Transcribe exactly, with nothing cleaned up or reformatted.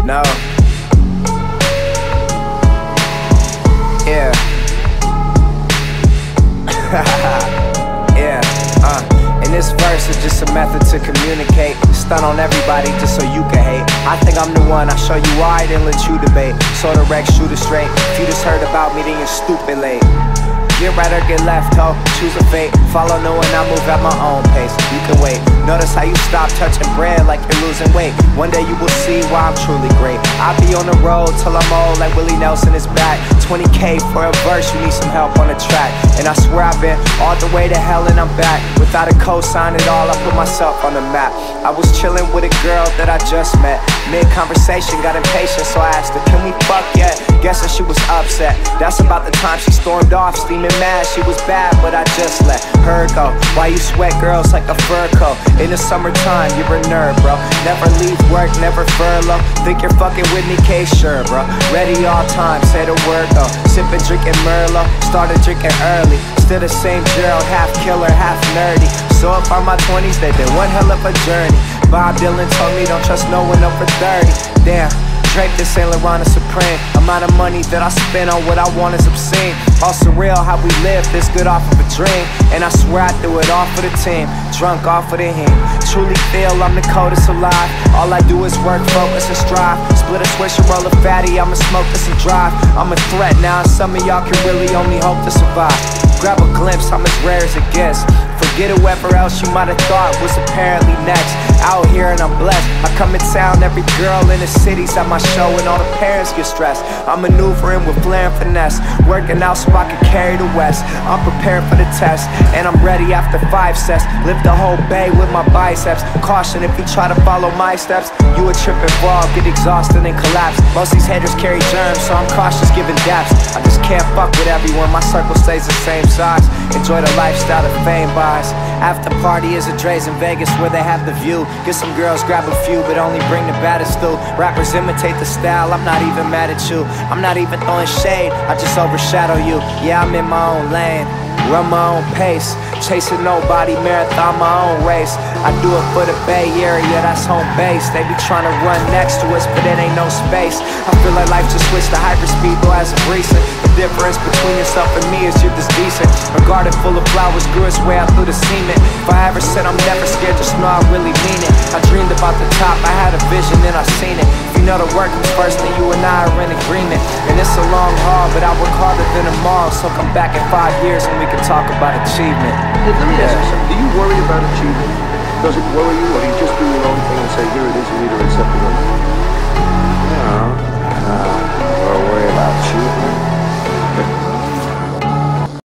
No. Yeah. Yeah. Uh. And this verse is just a method to communicate. Stun on everybody just so you can hate. I think I'm the one, I show you why, then let you debate. Sorta wreck, shoot it straight. If you just heard about me, then you're stupid late. Get right or get left, ho, choose a fate. Follow no one, I move at my own pace. You can wait, notice how you stop touching bread like you're losing weight. One day you will see why I'm truly great. I'll be on the road till I'm old like Willie Nelson is back. Twenty K for a verse, you need some help on the track. And I swear I've been all the way to hell and I'm back. Without a cosign at all, I put myself on the map. I was chilling with a girl that I just met. Mid-conversation, got impatient, so I asked her, can we fuck yet? Guessing she was upset. That's about the time she stormed off, steaming mad. She was bad, but I just let her go. Why you sweat girls like a fur coat? In the summertime, you're a nerd, bro. Never leave work, never furlough. Think you're fucking with me, K, sure, bro. Ready all time, say the word though. Sipping, drinking Merlot, started drinking early. Still the same Gerald, half killer, half nerdy. So up on my twenties, they've been one hell of a journey. Bob Dylan told me don't trust no one over thirty. Damn, Drake to Saint Laurent is supreme. Amount of money that I spend on what I want is obscene. All surreal how we live this good off of a dream. And I swear I do it all for the team, drunk off of the hymn. Truly feel I'm the coldest alive. All I do is work, focus and strive. Split a switch and roll a fatty, I'ma smoke this and drive. I'm a threat now and some of y'all can really only hope to survive. Grab a glimpse, I'm as rare as it gets. Forget whoever else you might have thought was apparently next. Out here and I'm blessed. I come in town, every girl in the city's at my show and all the parents get stressed. I'm maneuvering with flair and finesse, working out so I can carry the West. I'm prepared for the test, and I'm ready after five sets. Lift the whole bay with my biceps. Caution if you try to follow my steps. You a trip and fall, get exhausted and collapse. Most these haters carry germs, so I'm cautious giving daps. I just can't fuck with everyone, my circle stays the same size. Enjoy the lifestyle that fame buys. After party is a Dre's in Vegas where they have the view. Get some girls, grab a few, but only bring the baddest through. Rappers imitate the style, I'm not even mad at you. I'm not even throwing shade, I just overshadow you. Yeah, I'm in my own lane, run my own pace. Chasing nobody, marathon my own race. I do it for the Bay Area, that's home base. They be trying to run next to us, but it ain't no space. I feel like life just switched to hyperspeed, though as of recent. The difference between yourself and me is you're just decent. A garden full of flowers grew its way out through the cement. If I ever said I'm never scared, just know I really mean it. I dreamed about the top, I had a vision and I've seen it. If you know the work comes first, then you and I are in agreement. And it's a long haul, but I work harder than them all. So come back in five years and we can talk about achievement. Hey, let me ask you something. Do you worry about achievement? Does it worry you, or do you just do your own thing and say, here it is, and either accept it